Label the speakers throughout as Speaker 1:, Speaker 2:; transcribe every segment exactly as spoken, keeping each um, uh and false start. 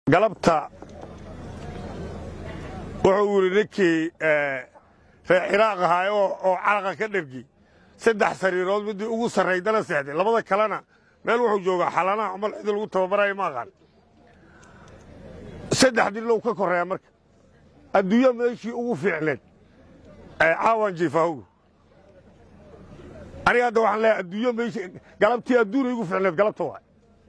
Speaker 1: قلبتها wuxuu yiri ninkii ee Ciraaq ahaa oo calaqa ka dhirgi saddex sariirood mid ugu sareeyay seexday labada kalena meel wuxuu joogaa xalana amal cid lagu tababaray ma aqaan saddex dil loo ka koreeya marka adduunyo meeshii ugu fiicneed ay caawan jiifaaw aniga hadda waxaan leeyahay adduunyo meeshii galabtii adduunyo ugu fiicneed galabta waa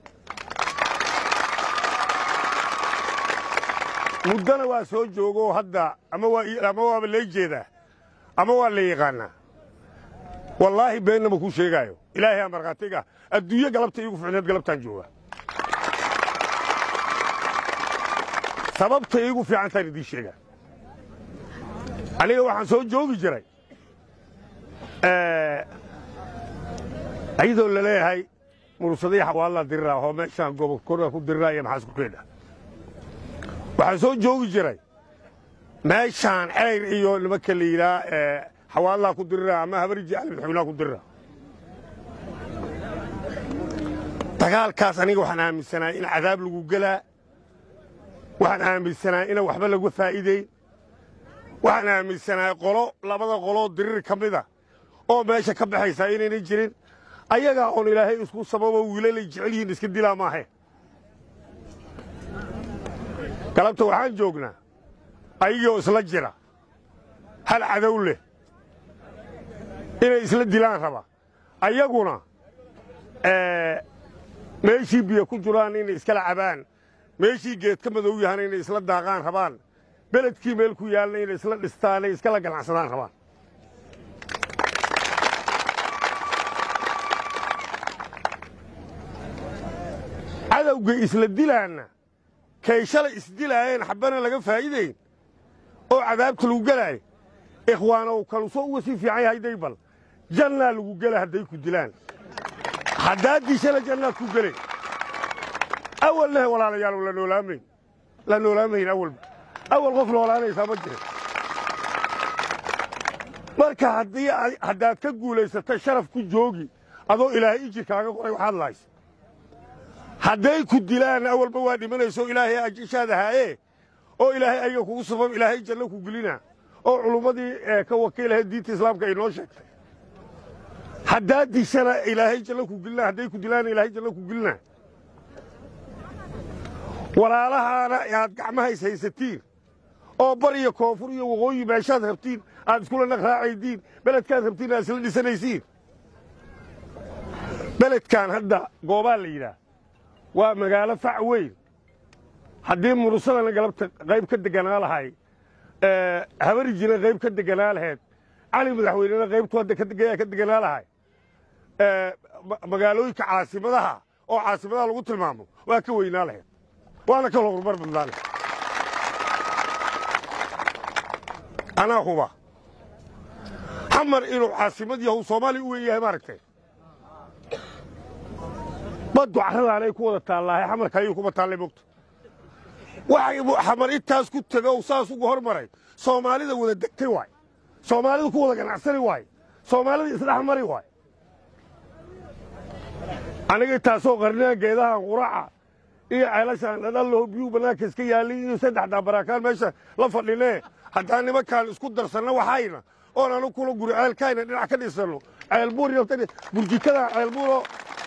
Speaker 1: مدنا واسوي جوجو هذا أما هو أما هو بالليجيدا أما هو اللي يغنى والله بيننا بكون شيء جايو إلهي أمر قاتيجا الدنيا قلبت يوقف عند قلبت جوا سبب تيجوا في عن ثاني دي شيء عليه واحد سوي جوجي جري أيضا ولا لا هاي مرصدية والله درا هو ماشان جوب كورة كود درا يا محاسب كده waxaan soo joogi jiray meeshaan ayr iyo laba kaliira ee xawaala ku diraa ama habarji alxubna ku diraa dagaalkaas aniga waxaan aaminsanahay in cadaab lagu galaa waxaan aaminsanahay in waxba lagu faa'iideey waxaan aaminsanahay qolo labada qolo dirir kamida oo meesha ka baxaysa inay jirin ayaga oo ilaahay isku sababo wiilal jeceliin iska dilaa maahay قلبت وحان جوجنا أيجو إسلا جرا هل عدوله إن إسلا دلان ربا أيجونا ااا ماشي بيكون جران إن إسكال عبان ماشي جيت كم ذوي هن إن إسلا داغان ربان بلد كي ملكو يالنا إن إسلا استاني إسكال جل عسلان ربان عدو جي إسلا دلان كيشل إسديلين حبنا لقى فايدين أو عذاب كلو جلاي إخوانه وكانوا سووا سي في عي هيدا يبل جنة لو جلا هدا يكدلان حداد دي شلا جنة كوجلي أول له ولا رجال ولا نولامين لا نولامين أول أول غفل ولا أنا يسامجه مركا هدي هداد كجولي ستشرف كجوجي أضو إلى يجي كاغا قري وحال لايس hadday ku dilaan awalba waa dhimanayso ilaahay ajishaadaha ee oo ilaahay ayaga kugu sabab ilaahay janno ku gulina oo culumadii ka wakiilaha diinta islaamka ay noo sheegtay haddaadii shana ilaahay janno ku gulina hadday ku dilaan ilaahay janno ku gulina walaalahaana aad gacmaha haysatiin oo bariyo koonfur iyo waqooyi meeshaad rabtiin aad iskula naqraacaydiin beledkaad rabtiin aad isla dhisanaysiin beledkan hadda goobaa la yidhaah waa magaalo fac weyn haddii murusadana galabta qayb ka deganaa lahay ee habarijina qayb ka deganaa lahayd cali madaxweynena qaybtu hadda ka deganaa ka deganaa lahay ee magaalooyinka caasimadaha oo caasimadaha lagu tilmaamo waa ka weynaa lahayd waana ka horumar badnaan ana huba xamar inuu caasimad yahay Soomaali u weeyahay maaragtay بدو عرض عليه كودا تالله حمر كايو كوبا تالله بوقت waxay xamar intaas ku tago saas ugu hormaray Soomaalida wada degtay way Soomaalida ku wada ganacsani way Soomaalida isla xamari way aniga taasoo qarnaa geedaha quraca iyo ceelashan dhalo biyo banaanka iska yaaliin iyo saddexda barakaan meesha la fadhinay haddaan nimankaan isku darsanna waxayna oo aanu kula guri ceelkayna dhinac ka dhisano ceel buur iyo burjikada ceel buuro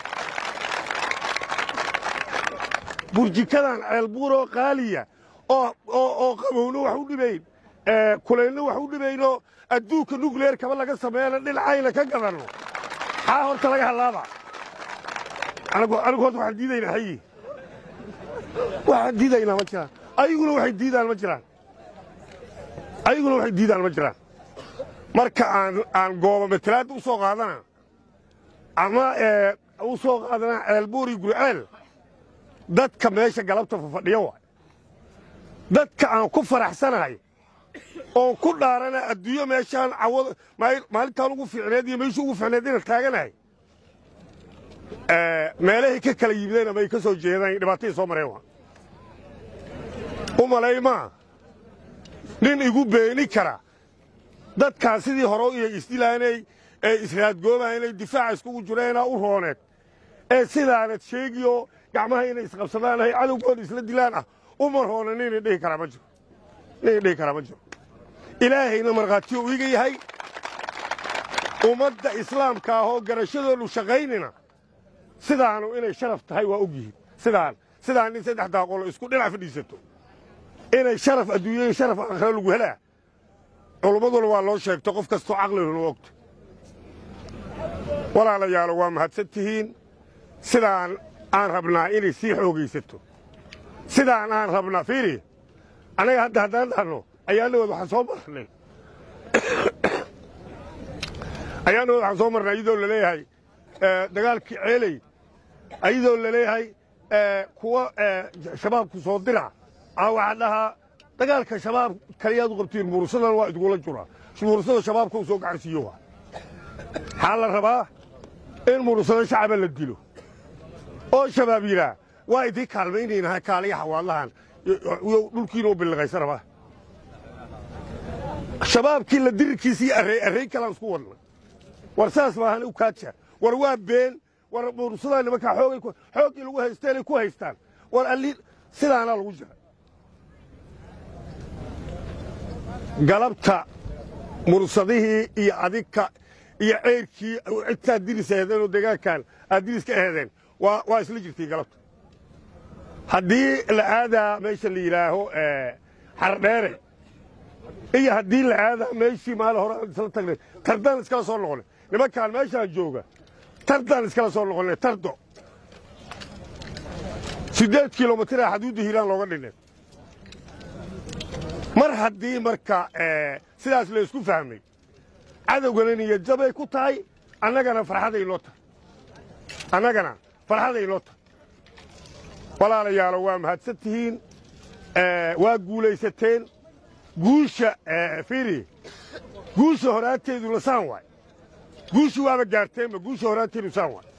Speaker 1: burjikadan ceel buuro qaaliya oo oo qabowno wax u dhibayn ee kuleelno wax u dhibayno adduunka nuclear kaba laga sameeyana dhinacayna ka gadano ha horta laga halaaba anagu anagu horta waxaan diidaynaa hayi waxaan diidaynaa ma jiraan ayaguna waxay diidaan ma jiraan ayaguna waxay diidaan ma jiraan marka aan aan goobo matalaad u soo qaadana ama ee u soo qaadana ceel buuri gurceel dadka meesha galabta fadhiyo waa dadka aan ku faraxsanahay oo ku dhaarana adduunyo meeshaan cawad maalintaan ugu fiicneed iyo meesha ugu fiicneed inaan taaganahay ee meelahay ka kala yimideen ama ay ka soo jeedaan dhibaatay soo mareen waa u malayma nin igu beeni kara dadka sidii hore iyo isdilaanay ee israad goobaanay difaac isku jireena u rooneed ee sidaanad sheegiyo gacmaha inay isqabsadaan ay cadowgood isla dilaan ah umar hoona nin dhihi karaa ma jiro nin dhihi karaa ma jiro ilaahayna markhaatiyo u iga yahay ummadda islaamka ah oo garashadoodu shaqaynina sidaanu inay sharaf tahay waa og yihiin sidaan sidaan in saddex daaqolo isku dhinac fadhiisato inay sharaf adduunyada sharaf aakhira lagu helaa culummaduna waa loo sheegto qof kastoo caqliguna u ogto walaalayaalo waa mahadsan tihiin sidaan aan rabnaa inay sii xoogaysato sidaan aan rabnaa fiiri anaga hadda haddaan dhahno ayaanawood waxaan soo marnay ayaanawood waxaan soo marnay iyadoo la leeyahay dagaalkii ceeley iyadoo la leeyahay kuwa shabaabku soo dira aa waxaa dhahaa dagaalka shabaab kaliyaad u qabtiin murusadan waa idgula jura murusada shabaabka u soo gacarsiiyo waa waxaa la rabaa in murusada shacaba la dilo oo shabaab yidhaa waa idii kaalmaynaynaha kaaliya xawaadlahan dhulkiina u billiqaysa rabaa shabaabkii la dirirkiisii array array kalaan isku wadna war saas maahan u kaaja war waa been war murusadaa nimankaa xoogay xooggii lagu haysteenay ku haystaan war alli sidaanaa lagu jira galabta murusadihii iyo adinka iyo ceyrkii cidtaad diris aheedeen oo deegaankan aad diris ka aheedeen waa isla jirtay galabta haddii la aadaa meesha la yidhaaho xardheere iyo haddii la aadaa meeshii maalin hore aan isla tagnay tardaan iskala soo noqonay nimankaan meeshaan jooga tardaan iskala soo noqonay tardo siddeed kilomitira xaduudda hiiraan looga dhinay mar haddii marka sidaas la isku fahmay cadowgana niyad jabay ku tahay annagana farxaday noo tahay annagana farxaday noo tahay walaalayaalo waa mahadsan tihiin waa guulaysateen guusha fiiri guusha horaanteedu lasaan waay guusha waaba gaarteenba guusha horaanteedu saan waay